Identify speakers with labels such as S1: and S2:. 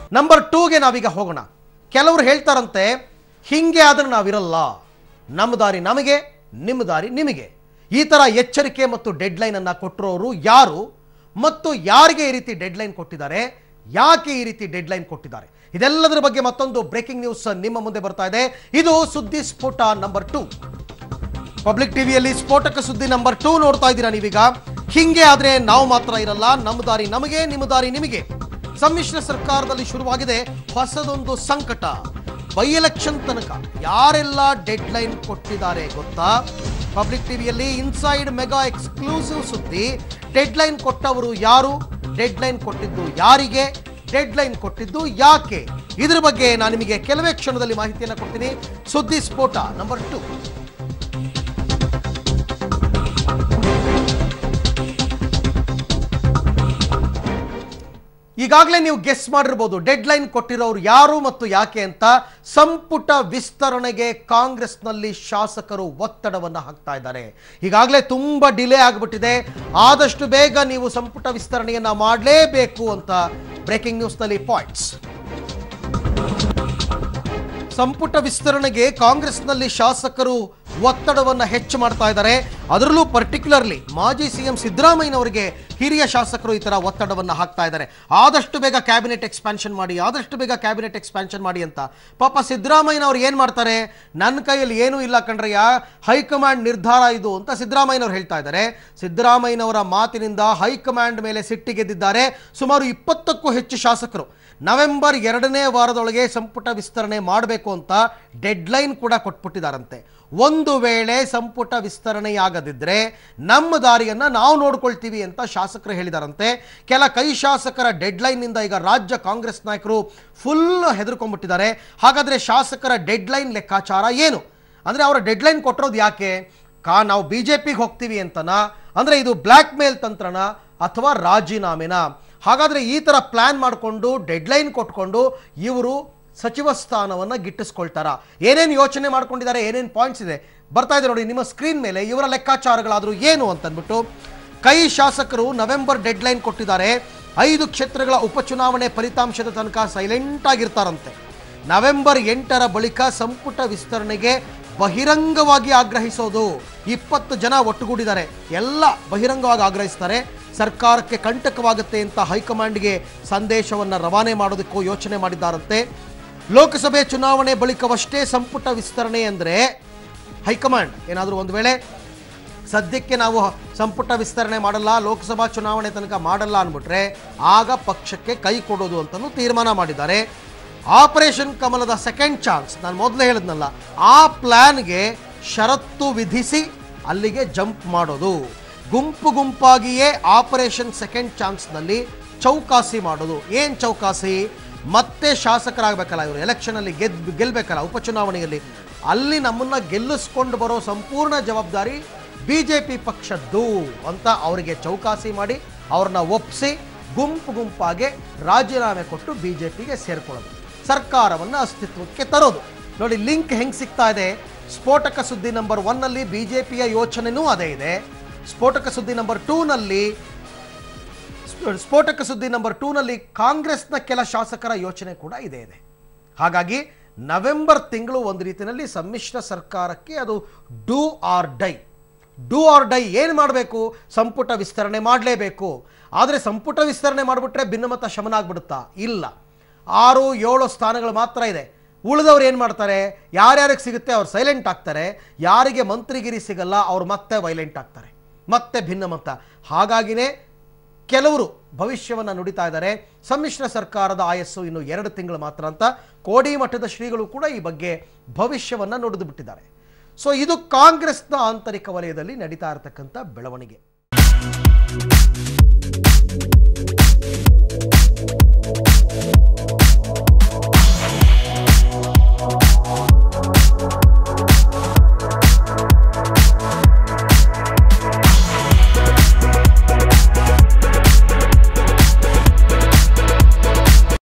S1: Number 2ಗೆ ನಾವೀಗ ಹೋಗೋಣ. ಕೆಲವರು ಹೇಳ್ತಾರಂತೆ ಹಿಂಗೆ ಆದ್ರೆ ನಾವಿರಲ್ಲ, ನಮ್ಮ ದಾರಿ ನಮಗೆ, ನಿಮ್ಮ ದಾರಿ ನಿಮಗೆ. ಈ ತರ ಎಚ್ಚರಿಕೆ ಮತ್ತು ಡೆಡ್ಲೈನ್ ಅನ್ನ ಕೊಟ್ಟಿರೋರು ಯಾರು ಮತ್ತು ಯಾರಿಗೆ ಈ ರೀತಿ ಡೆಡ್ಲೈನ್ ಕೊಟ್ಟಿದ್ದಾರೆ, ಯಾಕೆ ಈ ರೀತಿ ಡೆಡ್ಲೈನ್ ಕೊಟ್ಟಿದ್ದಾರೆ, ಇದೆಲ್ಲದರ ಬಗ್ಗೆ ಮತ್ತೊಂದು ಬ್ರೇಕಿಂಗ್ ನ್ಯೂಸ್ ನಿಮ್ಮ ಮುಂದೆ ಬರ್ತಾ ಇದೆ. ಇದು ಸುದ್ದಿ ಸ್ಫೋಟ ನಂಬರ್ 2. ಪಬ್ಲಿಕ್ ಟಿವಿಯಲ್ಲಿ ಸ್ಫೋಟಕ ಸುದ್ದಿ ನಂಬರ್ 2 ನೋಡ್ತಾ ಇದ್ದೀರಾ ನೀವೀಗ. ಹಿಂಗೆ ಆದ್ರೆ ನಾವು ಮಾತ್ರ ಇರಲ್ಲ, ನಮ್ಮ ದಾರಿ ನಮಗೆ, ನಿಮ್ಮ ದಾರಿ ನಿಮಗೆ. ಸಮ್ಮಿಶ್ರ ಸರ್ಕಾರದಲ್ಲಿ ಶುರುವಾಗಿದೆ ಹೊಸದೊಂದು ಸಂಕಟ. ಬೈ ಎಲೆಕ್ಷನ್ ತನಕ ಯಾರೆಲ್ಲ ಡೆಡ್ಲೈನ್ ಕೊಟ್ಟಿದ್ದಾರೆ ಗೊತ್ತಾ? ಪಬ್ಲಿಕ್ ಟಿವಿಯಲ್ಲಿ ಇನ್ಸೈಡ್ ಮೆಗಾ ಎಕ್ಸ್ಕ್ಲೂಸಿವ್ ಸುದ್ದಿ. ಡೆಡ್ಲೈನ್ ಕೊಟ್ಟವರು ಯಾರು, ಡೆಡ್ಲೈನ್ ಕೊಟ್ಟಿದ್ದು ಯಾರಿಗೆ, ಡೆಡ್ಲೈನ್ ಕೊಟ್ಟಿದ್ದು ಯಾಕೆ, ಇದ್ರ ಬಗ್ಗೆ ನಾನು ನಿಮಗೆ ಕೆಲವೇ ಕ್ಷಣದಲ್ಲಿ ಮಾಹಿತಿಯನ್ನು ಕೊಡ್ತೀನಿ. ಸುದ್ದಿ ಸ್ಫೋಟ ನಂಬರ್ 2. ಈಗಾಗಲೇ ನೀವು ಗೆಸ್ ಮಾಡಿರಬಹುದು ಡೆಡ್ಲೈನ್ ಕೊಟ್ಟಿರೋರು ಯಾರು ಮತ್ತು ಯಾಕೆ ಅಂತ. ಸಂಪುಟ ವಿಸ್ತರಣೆಗೆ ಕಾಂಗ್ರೆಸ್ನಲ್ಲಿ ಶಾಸಕರು ಒತ್ತಡವನ್ನು ಹಾಕ್ತಾ ಇದ್ದಾರೆ. ಈಗಾಗಲೇ ತುಂಬಾ ಡಿಲೇ ಆಗಿಬಿಟ್ಟಿದೆ, ಆದಷ್ಟು ಬೇಗ ನೀವು ಸಂಪುಟ ವಿಸ್ತರಣೆಯನ್ನ ಮಾಡಲೇಬೇಕು ಅಂತ ಬ್ರೇಕಿಂಗ್ ನ್ಯೂಸ್ನಲ್ಲಿ ಪಾಯಿಂಟ್ಸ್. ಸಂಪುಟ ವಿಸ್ತರಣೆಗೆ ಕಾಂಗ್ರೆಸ್ನಲ್ಲಿ ಶಾಸಕರು ಒತ್ತಡವನ್ನು ಹೆಚ್ಚು ಮಾಡ್ತಾ ಇದ್ದಾರೆ. ಅದರಲ್ಲೂ ಪರ್ಟಿಕ್ಯುಲರ್ಲಿ ಮಾಜಿ ಸಿಎಂ ಸಿದ್ದರಾಮಯ್ಯನವರಿಗೆ ಹಿರಿಯ ಶಾಸಕರು ಈ ತರ ಒತ್ತಡವನ್ನು ಹಾಕ್ತಾ ಇದ್ದಾರೆ. ಆದಷ್ಟು ಬೇಗ ಕ್ಯಾಬಿನೆಟ್ ಎಕ್ಸ್ಪಾನ್ಷನ್ ಮಾಡಿ, ಆದಷ್ಟು ಬೇಗ ಕ್ಯಾಬಿನೆಟ್ ಎಕ್ಸ್ಪಾನ್ಷನ್ ಮಾಡಿ ಅಂತ. ಪಾಪ ಸಿದ್ದರಾಮಯ್ಯನವರು ಏನ್ ಮಾಡ್ತಾರೆ, ನನ್ನ ಕೈಯಲ್ಲಿ ಏನೂ ಇಲ್ಲ ಕಣ್ರಯ್ಯ, ಹೈಕಮಾಂಡ್ ನಿರ್ಧಾರ ಇದು ಅಂತ ಸಿದ್ದರಾಮಯ್ಯನವರು ಹೇಳ್ತಾ ಇದ್ದಾರೆ. ಸಿದ್ದರಾಮಯ್ಯನವರ ಮಾತಿನಿಂದ ಹೈಕಮಾಂಡ್ ಮೇಲೆ ಸಿಟ್ಟಿಗೆದ್ದಿದ್ದಾರೆ ಸುಮಾರು 20ಕ್ಕೂ ಹೆಚ್ಚು ಶಾಸಕರು. ನವೆಂಬರ್ 2ನೇ ವಾರದೊಳಗೆ ಸಂಪುಟ ವಿಸ್ತರಣೆ ಮಾಡಬೇಕು ಅಂತ ಡೆಡ್ಲೈನ್ ಕೂಡ ಕೊಟ್ಬಿಟ್ಟಿದ್ದಾರಂತೆ. ಒಂದು ವೇಳೆ ಸಂಪುಟ ವಿಸ್ತರಣೆಯಾಗದಿದ್ರೆ ನಮ್ಮ ದಾರಿಯನ್ನ ನಾವು ನೋಡ್ಕೊಳ್ತೀವಿ ಅಂತ ಶಾಸಕರು ಹೇಳಿದಾರಂತೆ. ಕೆಲ ಕೈ ಶಾಸಕರ ಡೆಡ್ಲೈನ್ ನಿಂದ ಈಗ ರಾಜ್ಯ ಕಾಂಗ್ರೆಸ್ ನಾಯಕರು ಫುಲ್ ಹೆದರ್ಕೊಂಡ್ಬಿಟ್ಟಿದ್ದಾರೆ. ಹಾಗಾದ್ರೆ ಶಾಸಕರ ಡೆಡ್ಲೈನ್ ಲೆಕ್ಕಾಚಾರ ಏನು? ಅಂದ್ರೆ ಅವರ ಡೆಡ್ಲೈನ್ ಕೊಟ್ಟಿರೋದು ಯಾಕೆ? ನಾವು ಬಿಜೆಪಿಗೆ ಹೋಗ್ತೀವಿ ಅಂತನಾ, ಅಂದ್ರೆ ಇದು ಬ್ಲ್ಯಾಕ್ ಮೇಲ್ ತಂತ್ರನ ಅಥವಾ ರಾಜೀನಾಮೆನಾ? ಹಾಗಾದ್ರೆ ಈ ತರ ಪ್ಲಾನ್ ಮಾಡಿಕೊಂಡು ಡೆಡ್ಲೈನ್ ಕೊಟ್ಕೊಂಡು ಇವರು ಸಚಿವ ಸ್ಥಾನವನ್ನು ಗಿಟ್ಟಿಸ್ಕೊಳ್ತಾರ? ಏನೇನು ಯೋಚನೆ ಮಾಡ್ಕೊಂಡಿದ್ದಾರೆ, ಏನೇನು ಪಾಯಿಂಟ್ಸ್ ಇದೆ ಬರ್ತಾ ಇದೆ ನೋಡಿ ನಿಮ್ಮ ಸ್ಕ್ರೀನ್ ಮೇಲೆ. ಇವರ ಲೆಕ್ಕಾಚಾರಗಳಾದರೂ ಏನು ಅಂತಂದ್ಬಿಟ್ಟು ಕೈ ಶಾಸಕರು ನವೆಂಬರ್ ಡೆಡ್ಲೈನ್ ಕೊಟ್ಟಿದ್ದಾರೆ. 5 ಕ್ಷೇತ್ರಗಳ ಉಪಚುನಾವಣೆ ಫಲಿತಾಂಶದ ತನಕ ಸೈಲೆಂಟ್ ಆಗಿರ್ತಾರಂತೆ. ನವೆಂಬರ್ 8ರ ಬಳಿಕ ಸಂಪುಟ ವಿಸ್ತರಣೆಗೆ ಬಹಿರಂಗವಾಗಿ ಆಗ್ರಹಿಸೋದು. 20 ಜನ ಒಟ್ಟುಗೂಡಿದ್ದಾರೆ, ಎಲ್ಲ ಬಹಿರಂಗವಾಗಿ ಆಗ್ರಹಿಸ್ತಾರೆ. ಸರ್ಕಾರಕ್ಕೆ ಕಂಟಕವಾಗುತ್ತೆ ಅಂತ ಹೈಕಮಾಂಡ್ಗೆ ಸಂದೇಶವನ್ನು ರವಾನೆ ಮಾಡೋದಕ್ಕೂ ಯೋಚನೆ ಮಾಡಿದ್ದಾರಂತೆ. ಲೋಕಸಭೆ ಚುನಾವಣೆ ಬಳಿಕವಷ್ಟೇ ಸಂಪುಟ ವಿಸ್ತರಣೆ ಅಂದರೆ ಹೈಕಮಾಂಡ್ ಏನಾದರೂ ಒಂದು ವೇಳೆ ಸದ್ಯಕ್ಕೆ ನಾವು ಸಂಪುಟ ವಿಸ್ತರಣೆ ಮಾಡಲ್ಲ, ಲೋಕಸಭಾ ಚುನಾವಣೆ ತನಕ ಮಾಡಲ್ಲ ಅಂದ್ಬಿಟ್ರೆ ಆಗ ಪಕ್ಷಕ್ಕೆ ಕೈ ಕೊಡೋದು ಅಂತಲೂ ತೀರ್ಮಾನ ಮಾಡಿದ್ದಾರೆ. ಆಪರೇಷನ್ ಕಮಲದ ಸೆಕೆಂಡ್ ಚಾನ್ಸ್, ನಾನು ಮೊದಲೇ ಹೇಳಿದ್ನಲ್ಲ, ಆ ಪ್ಲಾನ್ಗೆ ಷರತ್ತು ವಿಧಿಸಿ ಅಲ್ಲಿಗೆ ಜಂಪ್ ಮಾಡೋದು. ಗುಂಪು ಗುಂಪಾಗಿಯೇ ಆಪರೇಷನ್ ಸೆಕೆಂಡ್ ಚಾನ್ಸ್ನಲ್ಲಿ ಚೌಕಾಸಿ ಮಾಡೋದು. ಏನು ಚೌಕಾಸಿ? ಮತ್ತೆ ಶಾಸಕರಾಗಬೇಕಲ್ಲ ಇವರು, ಎಲೆಕ್ಷನಲ್ಲಿ ಗೆಲ್ಲಬೇಕಲ್ಲ ಉಪಚುನಾವಣೆಯಲ್ಲಿ, ಅಲ್ಲಿ ನಮ್ಮನ್ನ ಗೆಲ್ಲಿಸ್ಕೊಂಡು ಬರೋ ಸಂಪೂರ್ಣ ಜವಾಬ್ದಾರಿ ಬಿಜೆಪಿ ಪಕ್ಷದ್ದು ಅಂತ ಅವರಿಗೆ ಚೌಕಾಸಿ ಮಾಡಿ ಅವ್ರನ್ನ ಒಪ್ಪಿಸಿ ಗುಂಪು ಗುಂಪಾಗೆ ರಾಜೀನಾಮೆ ಕೊಟ್ಟು ಬಿಜೆಪಿಗೆ ಸೇರ್ಕೊಳ್ಳೋದು, ಸರ್ಕಾರವನ್ನು ಅಸ್ತಿತ್ವಕ್ಕೆ ತರೋದು. ನೋಡಿ ಲಿಂಕ್ ಹೆಂಗೆ ಸಿಗ್ತಾ ಇದೆ. ಸ್ಫೋಟಕ ಸುದ್ದಿ ನಂಬರ್ 1ನಲ್ಲಿ ಬಿಜೆಪಿಯ ಯೋಚನೆನೂ ಅದೇ ಇದೆ. ಸ್ಫೋಟಕ ಸುದ್ದಿ ನಂಬರ್ 2ನಲ್ಲಿ ಕಾಂಗ್ರೆಸ್ನ ಕೆಲ ಶಾಸಕರ ಯೋಚನೆ ಕೂಡ ಇದೆ. ಹಾಗಾಗಿ ನವೆಂಬರ್ ತಿಂಗಳು ಒಂದು ರೀತಿಯಲ್ಲಿ ಸಮ್ಮಿಶ್ರ ಸರ್ಕಾರಕ್ಕೆ ಅದು ಡೂ ಆರ್ ಡೈ. ಏನು ಮಾಡಬೇಕು? ಸಂಪುಟ ವಿಸ್ತರಣೆ ಮಾಡಲೇಬೇಕು. ಆದರೆ ಸಂಪುಟ ವಿಸ್ತರಣೆ ಮಾಡಿಬಿಟ್ರೆ ಭಿನ್ನಮತ ಶಮನ ಆಗ್ಬಿಡುತ್ತಾ? ಇಲ್ಲ, 6-7 ಸ್ಥಾನಗಳು ಮಾತ್ರ ಇದೆ. ಉಳಿದವ್ರು ಏನು ಮಾಡ್ತಾರೆ? ಯಾರ್ಯಾರಿಗೆ ಸಿಗುತ್ತೆ ಅವ್ರು ಸೈಲೆಂಟ್ ಆಗ್ತಾರೆ, ಯಾರಿಗೆ ಮಂತ್ರಿಗಿರಿ ಸಿಗಲ್ಲ ಅವ್ರು ಮತ್ತೆ ವೈಲೆಂಟ್ ಆಗ್ತಾರೆ, ಮತ್ತೆ ಭಿನ್ನಮತ. ಹಾಗಾಗಿನೇ ಕೆಲವರು ಭವಿಷ್ಯವನ್ನು ನುಡಿತಾ ಇದ್ದಾರೆ. ಸಮ್ಮಿಶ್ರ ಸರ್ಕಾರದ ಆಯಸ್ಸು ಇನ್ನು 2 ತಿಂಗಳು ಮಾತ್ರ ಅಂತ ಕೋಡಿ ಮಠದ ಶ್ರೀಗಳು ಕೂಡ ಈ ಬಗ್ಗೆ ಭವಿಷ್ಯವನ್ನು ನುಡಿದು ಬಿಟ್ಟಿದ್ದಾರೆ. ಸೊ ಇದು ಕಾಂಗ್ರೆಸ್ನ ಆಂತರಿಕ ವಲಯದಲ್ಲಿ ನಡೀತಾ ಇರತಕ್ಕಂಥ ಬೆಳವಣಿಗೆ.